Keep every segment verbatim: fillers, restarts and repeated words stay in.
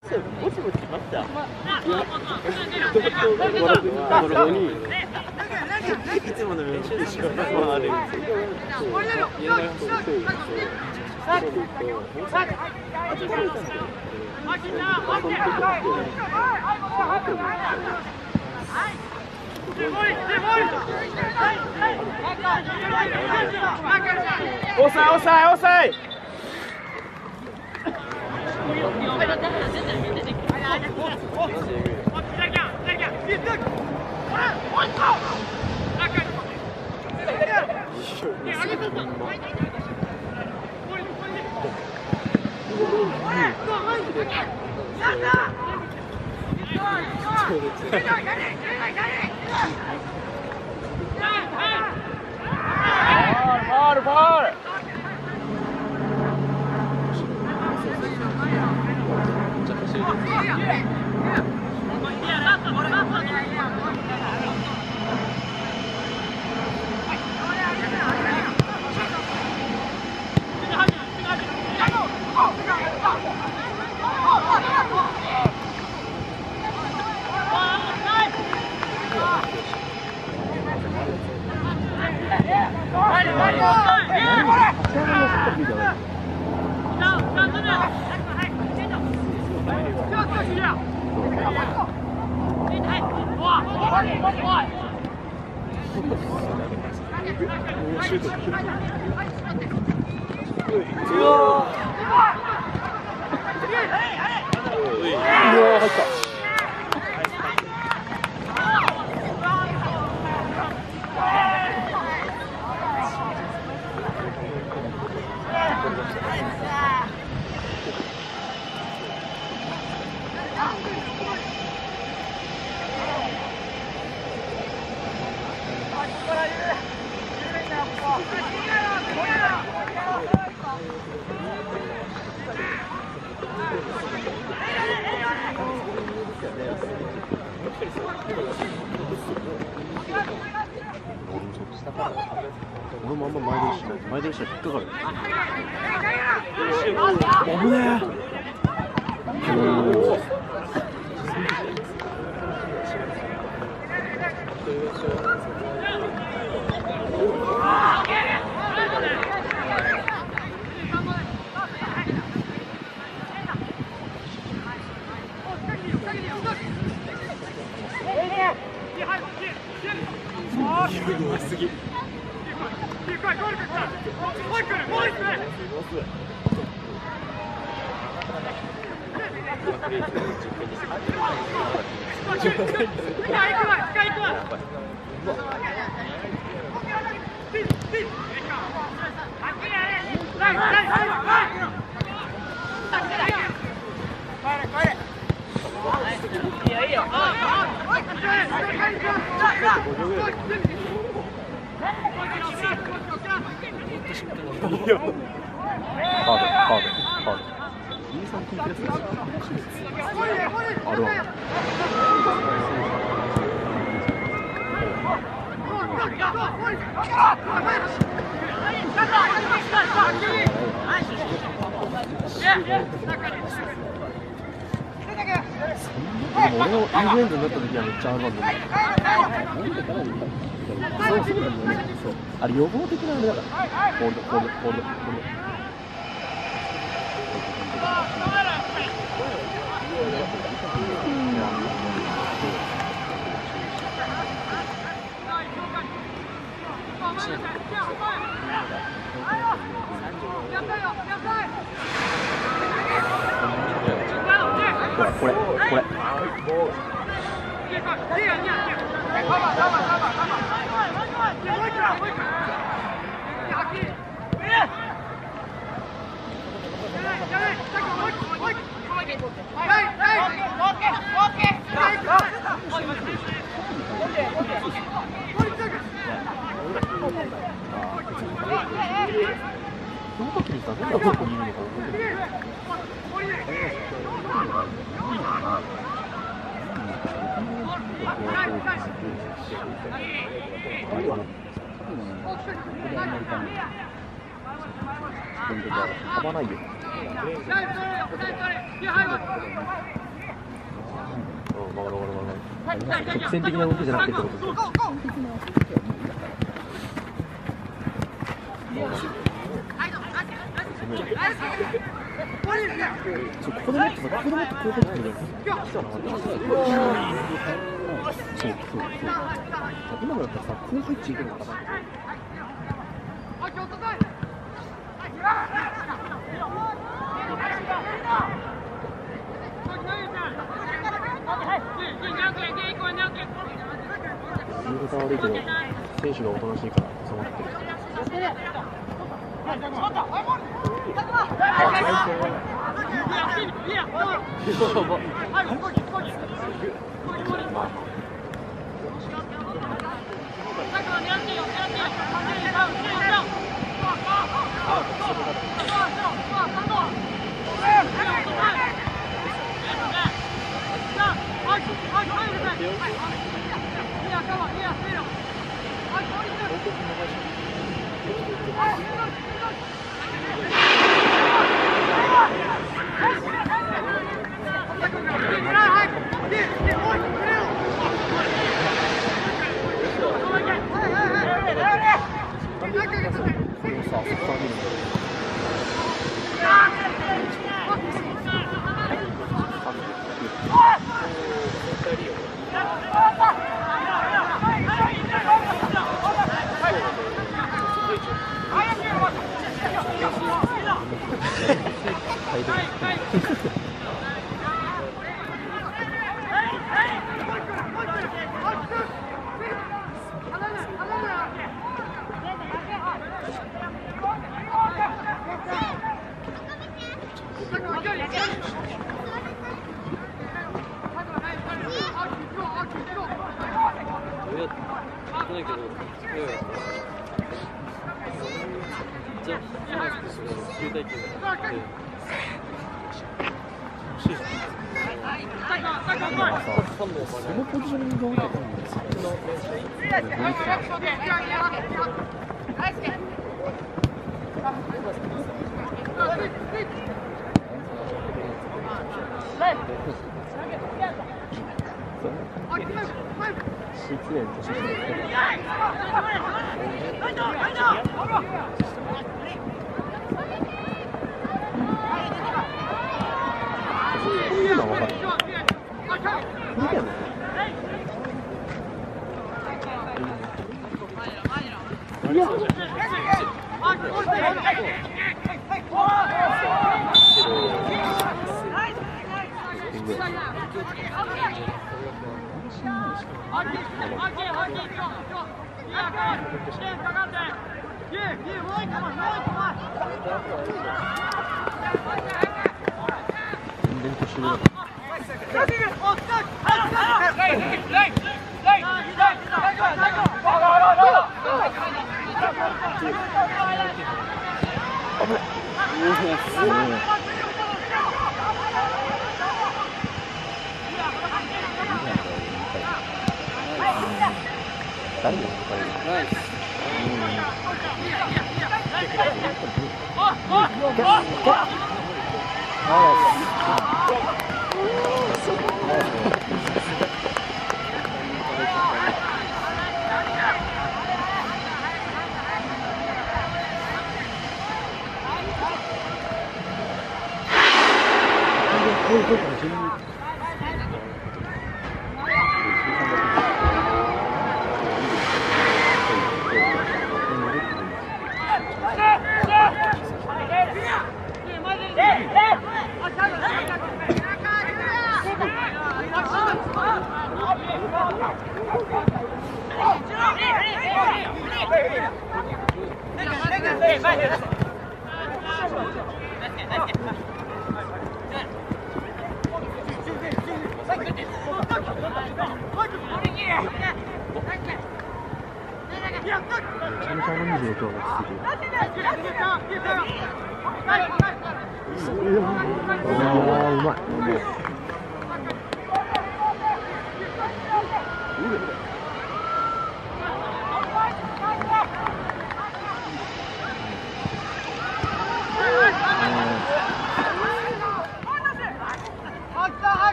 ぼちぼちしました。いつもの練習しかある。オフサイオフサイオフサイ。ファウルファウル。俺もあんま前出ししない。前出ししたら引っかかる。危ねすぎ。俺のインフルエンザになった時はめっちゃあるわけだ。そうそうだね。そう。あれ予防的なあれだから。ホールドホールドホールドホールド。これこれこれ。その時にさ、どんなとこにいるのか覚えてる？飛ばないよ。 直線的な動きじゃなくてってことです。そうここでもっとここでもっとこう入ってくる。そうそうそう。今のだったらさ、こう入っちゃいけないのかな。言い方悪いけど、選手がおとなしいから収まってる。そのポジショニングが分けたんですよ。失礼としてしまって。今分かる。見てよね。いや。全然年上だ。誰だナイス。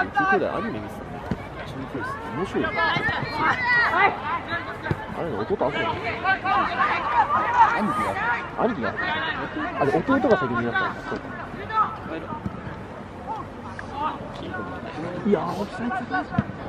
中高でアニメ見てたね。中高です。面白い。あれの弟遊ぶの？兄貴が兄貴があれ弟が先になったんだ。そうか。いやー、オフサイドだ。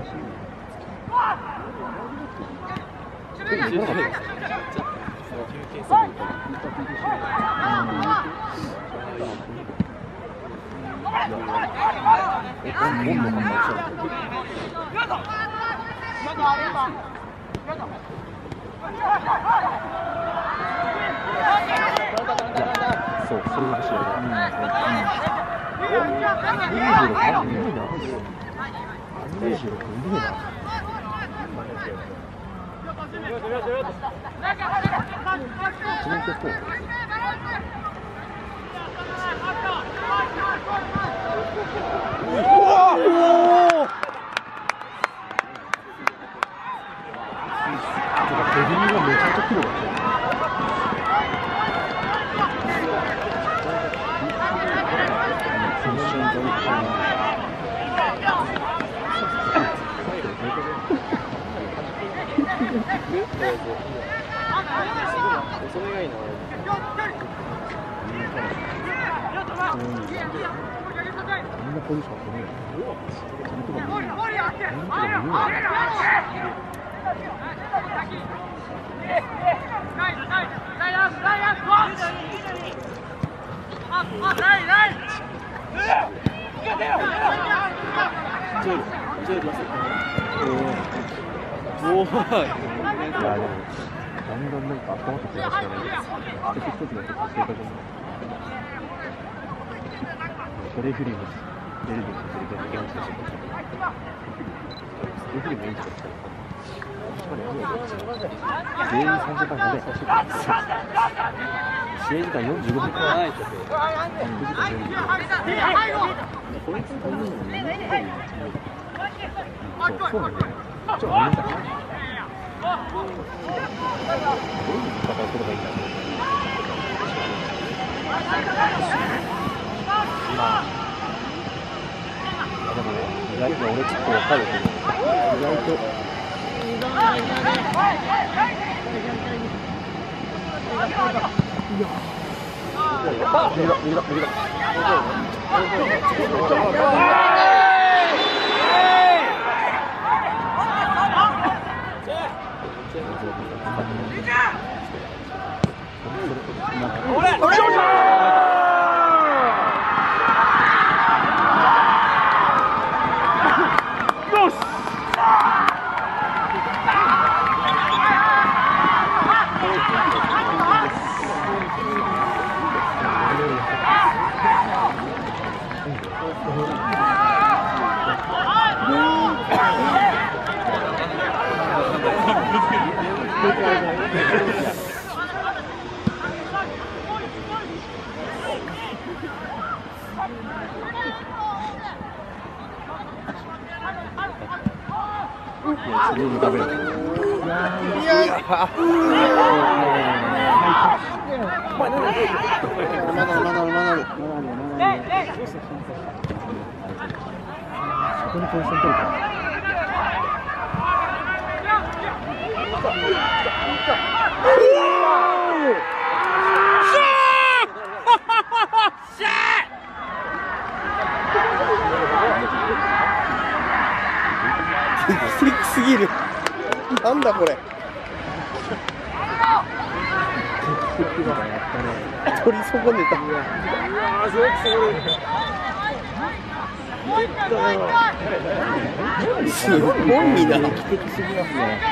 そう、それが欲しい。レフェリーも出るべきですけど、レフェリーもいいんですけど、全員さんじかんまで試合時間よんじゅうごふんからくじかんよんじゅうごふん。こいつのためにもね、そうそうなんだよ。ちょっとあれだな。どういう戦いすればいいんだろう。まあ、でもね、意外と俺ちょっと分かるけど、意外と。右だ、右だ、右だ。すぎる。なんだこれ。取り損ねた。すごいな。劇的すぎますね。